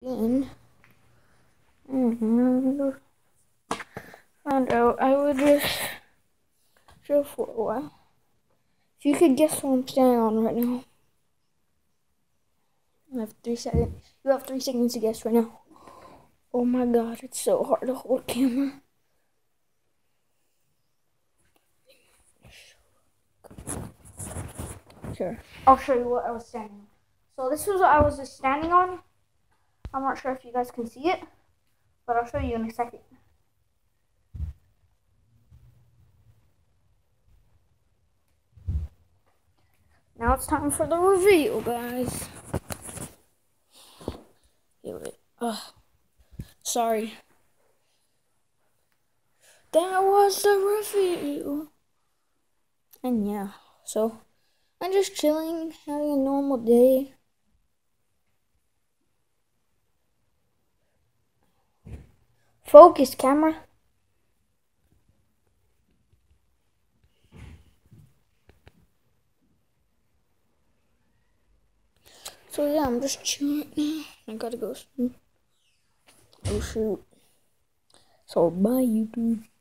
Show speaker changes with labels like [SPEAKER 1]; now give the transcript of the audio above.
[SPEAKER 1] again. And found out I would just chill for a while. If you could guess what I'm standing on right now. I have 3 seconds. You have 3 seconds to guess right now. Oh my god, it's so hard to hold a camera. Sure. I'll show you what I was standing on. So this was what I was just standing on. I'm not sure if you guys can see it, but I'll show you in a second. Now it's time for the reveal, guys. Wait. Sorry. That was the reveal. And yeah, so I'm just chilling, having a normal day. Focus, camera. So yeah, I'm just chilling now. I gotta go soon. Oh shoot. So bye, YouTube.